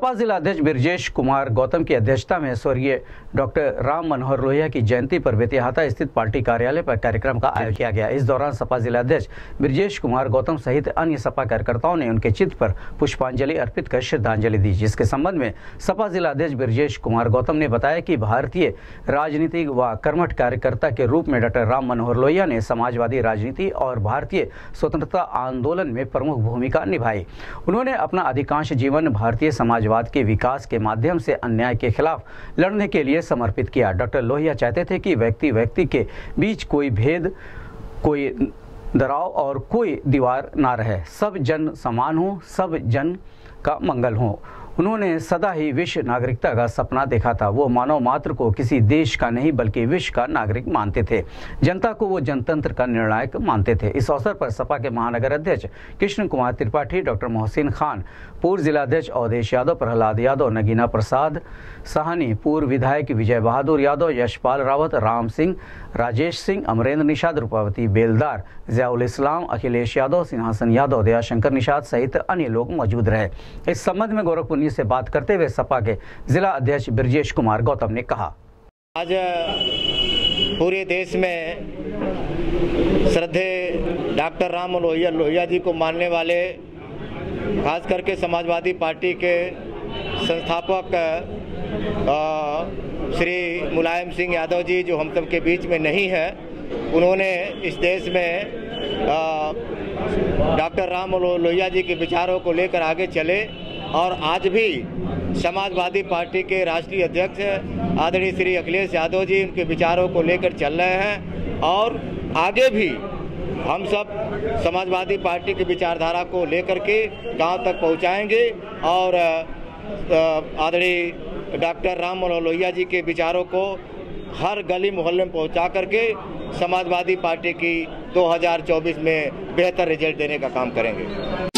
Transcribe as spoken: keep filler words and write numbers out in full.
सपा जिला अध्यक्ष ब्रजेश कुमार गौतम की अध्यक्षता में स्वर्गीय डॉक्टर राम मनोहर लोहिया की जयंती पर बेतिहाता स्थित पार्टी कार्यालय पर कार्यक्रम का आयोजन किया गया। इस दौरान सपा जिला अध्यक्ष ब्रजेश कुमार गौतम सहित अन्य सपा कार्यकर्ताओं ने उनके चित्र पर पुष्पांजलि अर्पित कर श्रद्धांजलि दी, जिसके संबंध में सपा जिला अध्यक्ष ब्रजेश कुमार गौतम ने बताया कि भारतीय राजनीति व कर्मठ कार्यकर्ता के रूप में डॉक्टर राम मनोहर लोहिया ने समाजवादी राजनीति और भारतीय स्वतंत्रता आंदोलन में प्रमुख भूमिका निभाई। उन्होंने अपना अधिकांश जीवन भारतीय समाजवाद के विकास के माध्यम से अन्याय के खिलाफ लड़ने के लिए समर्पित किया। डॉक्टर लोहिया चाहते थे कि व्यक्ति व्यक्ति के बीच कोई भेद, कोई दराव और कोई दीवार ना रहे, सब जन समान हो, सब जन का मंगल हो। उन्होंने सदा ही विश्व नागरिकता का सपना देखा था। वो मानव मात्र को किसी देश का नहीं बल्कि विश्व का नागरिक मानते थे। जनता को वो जनतंत्र का निर्णायक मानते थे। इस अवसर पर सपा के महानगर अध्यक्ष कृष्ण कुमार त्रिपाठी, डॉक्टर मोहसिन खान, पूर्व जिला अध्यक्ष अवधेश यादव, प्रहलाद यादव, नगीना प्रसाद साहनी, पूर्व विधायक विजय बहादुर यादव, यशपाल रावत, राम सिंह, राजेश सिंह, अमरेंद्र निषाद, रूपावती बेलदार, जियाउल इस्लाम, अखिलेश यादव, सिंहासन यादव, दयाशंकर निषाद सहित अन्य लोग मौजूद रहे। इस संबंध में गोरखपुर न्यूज से बात करते हुए सपा के जिला अध्यक्ष ब्रजेश कुमार गौतम ने कहा, आज पूरे देश में श्रद्धेय डॉक्टर राम लोहिया लोहिया जी को मानने वाले, खास करके समाजवादी पार्टी के संस्थापक श्री मुलायम सिंह यादव जी, जो हम सब के बीच में नहीं है, उन्होंने इस देश में डॉक्टर राम लोहिया जी के विचारों को लेकर आगे चले और आज भी समाजवादी पार्टी के राष्ट्रीय अध्यक्ष आदरणीय श्री अखिलेश यादव जी उनके विचारों को लेकर चल रहे हैं और आगे भी हम सब समाजवादी पार्टी की विचारधारा को लेकर के गांव तक पहुंचाएंगे और आदरणीय डॉक्टर राम मनोहर लोहिया जी के विचारों को हर गली मोहल्ले में पहुंचा करके समाजवादी पार्टी की दो हज़ार चौबीस में बेहतर रिजल्ट देने का काम करेंगे।